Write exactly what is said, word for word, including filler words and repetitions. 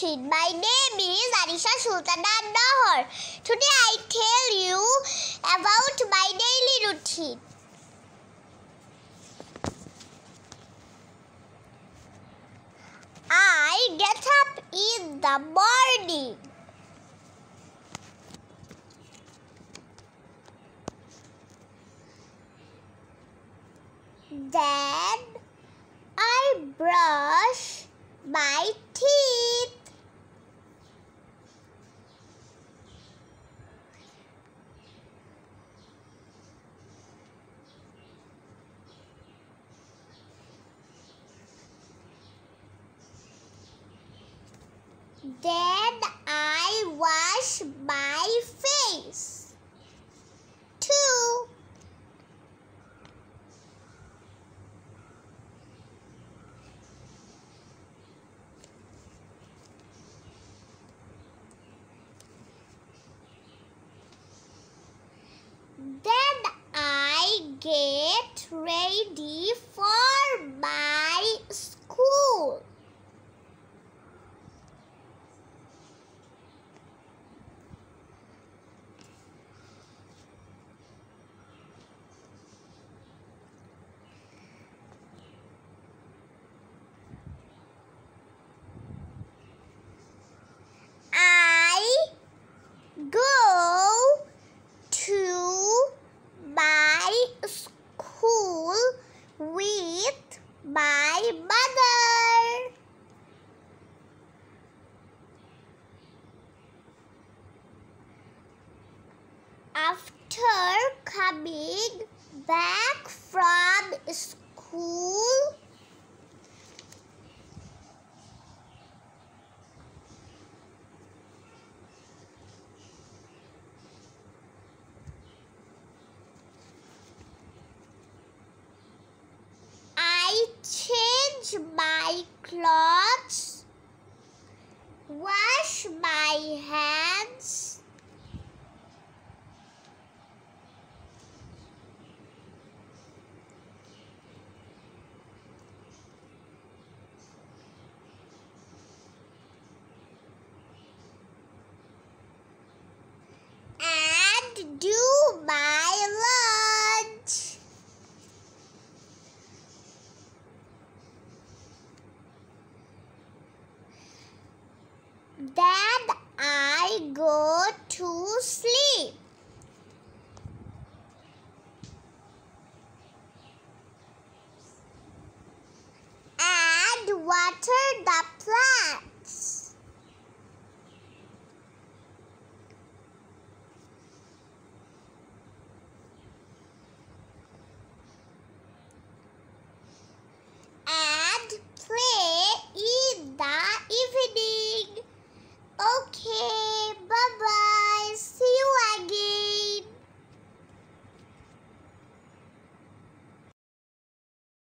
routine. My name is Anisha Sultana Nahor. Today I tell you about my daily routine. I get up in the morning. Then I brush my teeth. Then I wash my face too. Then I get ready for my school. I go to my school with my mother. After coming back from school, I change my clothes, wash my hands, and do my lunch. Then I go to sleep and water the plant.